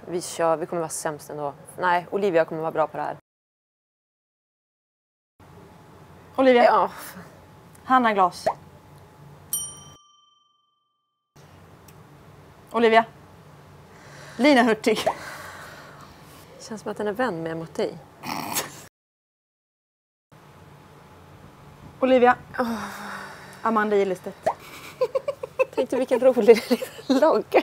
Vi kör, vi kommer vara sämst ändå. Nej, Olivia kommer vara bra på det här. Olivia. Ja. Hanna Glas. Olivia. Lina Hurtig. Känns som att den är vän med mot dig. Olivia. Amanda Gillestedt. Tänkte vilken rolig logg.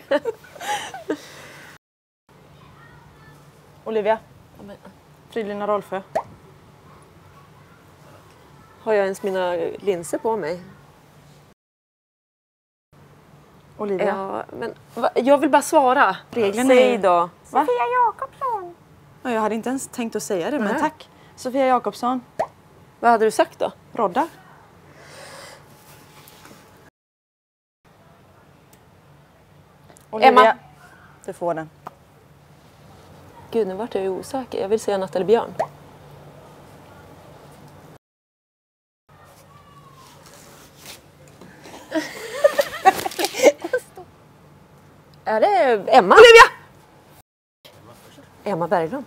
Olivia. Fridlina Rolfö. Har jag ens mina linser på mig? Olivia. Ja, men jag vill bara svara. Reglerna Säg är... då. Sofia Jakobsson. Ja, jag hade inte ens tänkt att säga det, men Nej. tack. Sofia Jakobsson. Vad hade du sagt då? Rodda. Olivia. Emma. Du får den. Gud, nu vart jag ju osäker. Jag vill säga Nathalie Björn. Är det Emma? Olivia! Emma Berglund.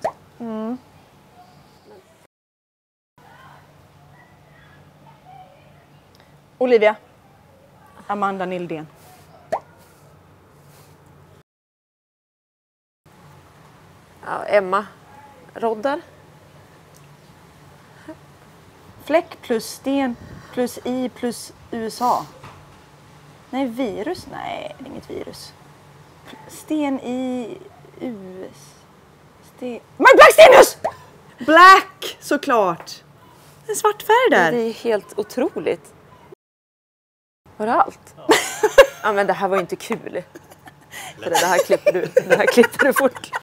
Olivia. Amanda Nildén. Ja, Emma. Roddar. Fläck plus sten plus i plus USA. Nej, virus? Nej, det är inget virus. Sten i US. Sten... Men Black Stenius! Black, såklart. En svart färg där. Det är helt otroligt. Var det allt? Ja, men det här var ju inte kul. För det här klipper du fort.